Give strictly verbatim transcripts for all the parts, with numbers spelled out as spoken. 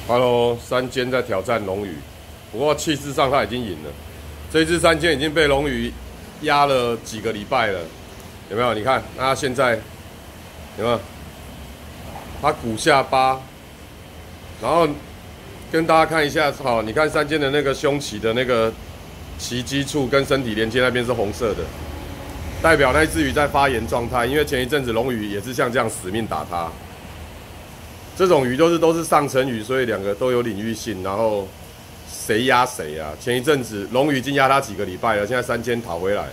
Hello，三间在挑战龙鱼，不过气势上他已经赢了。这一只三间已经被龙鱼压了几个礼拜了，有没有？你看，那他现在有没有？他骨下疤，然后跟大家看一下，好，你看三间的那个胸鳍的那个鳍基处跟身体连接那边是红色的，代表那只鱼在发炎状态。因为前一阵子龙鱼也是像这样死命打它。这种鱼都是都是上层鱼，所以两个都有领域性，然后谁压谁啊？前一阵子龙鱼已经压它几个礼拜了，现在三千讨回来了。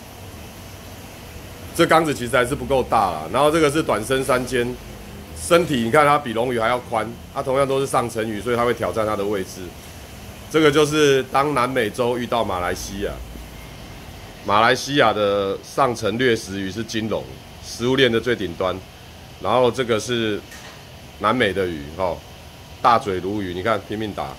这缸子其实还是不够大啦，然后这个是短身三千，身体你看它比龙鱼还要宽，它同样都是上层鱼，所以它会挑战它的位置。这个就是当南美洲遇到马来西亚，马来西亚的上层掠食鱼是金龙，食物链的最顶端，然后这个是南美的鱼，哦，大嘴鲈鱼，你看拼命打。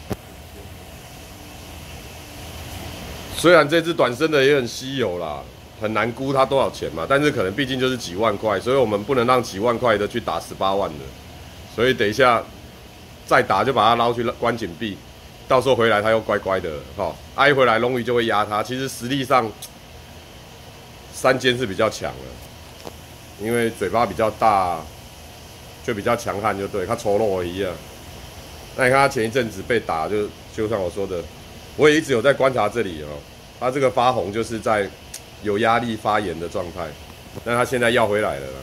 虽然这只短身的也很稀有啦，很难估它多少钱嘛，但是可能毕竟就是几万块，所以我们不能让几万块的去打十八万的，所以等一下再打就把它捞去关紧闭，到时候回来它又乖乖的，哈，啊一回来龙鱼就会压它。其实实力上三间是比较强的，因为嘴巴比较大。就比较强悍，就对，他抽肉而已啊。那你看他前一阵子被打就，就就像我说的，我也一直有在观察这里哦。他这个发红就是在有压力发炎的状态，但他现在要回来了啦。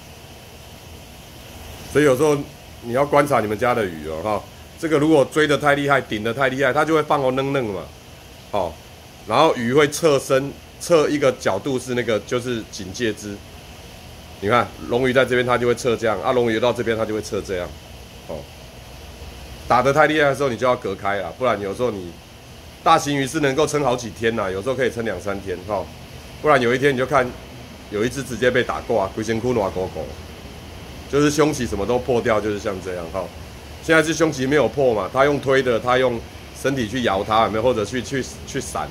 所以有时候你要观察你们家的鱼哦，哈，这个如果追得太厉害，顶得太厉害，它就会放哦嫩嫩嘛，好，然后鱼会侧身，侧一个角度是那个就是警戒肢。你看龙鱼在这边，它就会侧这样；啊，龙鱼到这边，它就会侧这样。哦，打得太厉害的时候，你就要隔开啦，不然有时候你大型鱼是能够撑好几天啦，有时候可以撑两三天，哈、哦。不然有一天你就看有一只直接被打挂，龟仙窟暖狗狗，就是胸鳍什么都破掉，就是像这样，哈、哦。现在是胸鳍没有破嘛，它用推的，它用身体去摇它，有没有？或者去去去闪，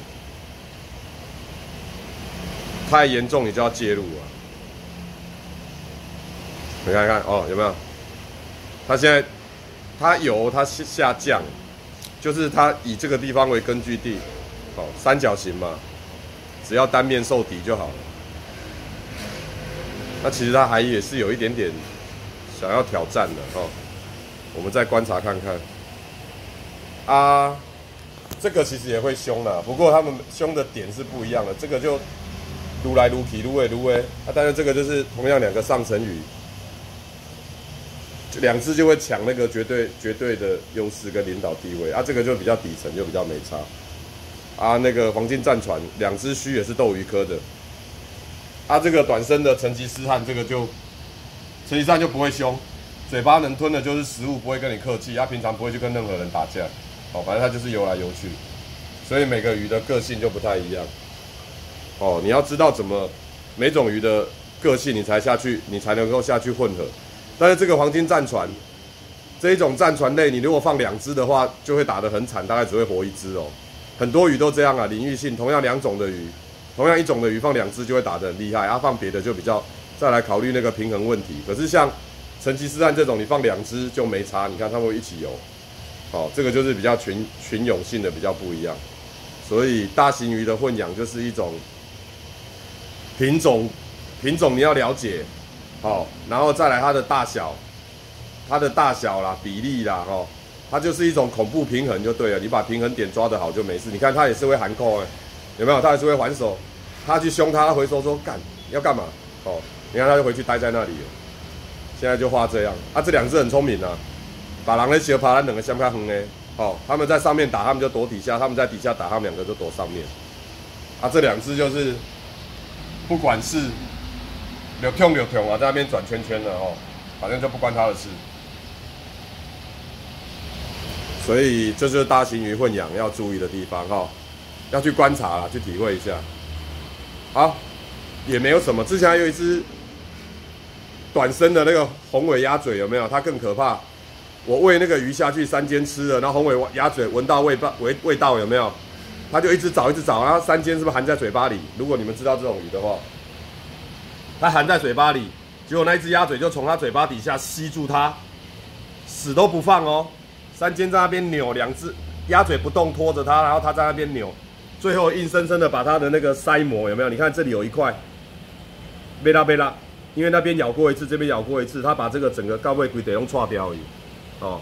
太严重你就要介入啊。你看看哦，有没有？它现在它油它下降，就是它以这个地方为根据地，哦，三角形嘛，只要单面受敌就好了。那其实它还也是有一点点想要挑战的哦，我们再观察看看。啊，这个其实也会凶啦，不过它们凶的点是不一样的，这个就撸来撸去，撸来撸去，啊，但是这个就是同样两个上层鱼。两只就会抢那个绝对绝对的优势跟领导地位啊，这个就比较底层，就比较没差啊。那个黄金战船两只须也是斗鱼科的啊，这个短身的成吉思汗这个就成吉思汗就不会凶，嘴巴能吞的就是食物，不会跟你客气，他、啊、平常不会去跟任何人打架，哦，反正他就是游来游去，所以每个鱼的个性就不太一样哦。你要知道怎么每种鱼的个性，你才下去，你才能够下去混合。但是这个黄金战船这一种战船类，你如果放两只的话，就会打得很惨，大概只会活一只哦。很多鱼都这样啊，领域性，同样两种的鱼，同样一种的鱼放两只就会打得很厉害，啊，放别的就比较再来考虑那个平衡问题。可是像成吉思汗这种，你放两只就没差，你看它们会一起游，哦，这个就是比较群群涌性的比较不一样。所以大型鱼的混养就是一种品种，品种你要了解。好、哦，然后再来它的大小，它的大小啦、比例啦，哦，它就是一种恐怖平衡就对了。你把平衡点抓得好就没事。你看它也是会含扣哎，有没有？它也是会还手，它去凶它，它回手说干要干嘛？哦，你看它就回去待在那里了。现在就画这样啊，这两只很聪明啊，把狼的斜爬，它两个相看横哎，哦，他们在上面打，他们就躲底下；他们在底下打，他们两个就躲上面。啊，这两只就是不管是流痛流痛啊，在那边转圈圈了哦，反正就不关他的事。所以这就是大型鱼混养要注意的地方哈、哦，要去观察啦，去体会一下。好，也没有什么。之前还有一只短身的那个红尾鸭嘴，有没有？它更可怕。我喂那个鱼下去三间吃了，然后红尾鸭嘴闻到味道味味道有没有？它就一直找一直找，然后三间是不是含在嘴巴里？如果你们知道这种鱼的话。它含在嘴巴里，结果那一只鸭嘴就从它嘴巴底下吸住它，死都不放哦， 三间在那边扭，两只鸭嘴不动拖着它，然后它在那边扭，最后硬生生的把它的那个腮膜有没有？你看这里有一块，贝拉贝拉，因为那边咬过一次，这边咬过一次，它把这个整个高位龟得用叉掉而已。哦，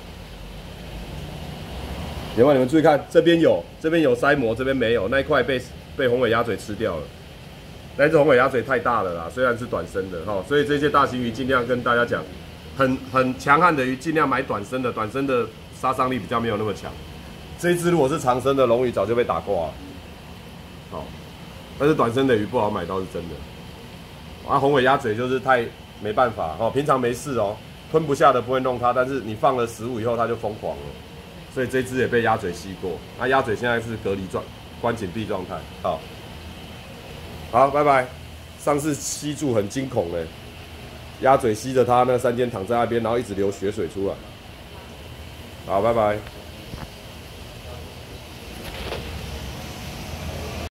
另外你们注意看，这边有，这边有腮膜，这边没有，那一块被被红尾鸭嘴吃掉了。那只红尾鸭嘴太大了啦，虽然是短身的哈、哦，所以这些大型鱼尽量跟大家讲，很很强悍的鱼尽量买短身的，短身的杀伤力比较没有那么强。这一只如果是长身的龙鱼，早就被打挂了。好、哦，但是短身的鱼不好买到是真的。啊，红尾鸭嘴就是太没办法哦，平常没事哦，吞不下的不会弄它，但是你放了食物以后它就疯狂了，所以这只也被鸭嘴吸过。那、啊、鸭嘴现在是隔离状、关紧闭状态。好。好，拜拜。上次吸住很惊恐嘞，鸭嘴吸着它，那三间躺在那边，然后一直流血水出来。好，拜拜。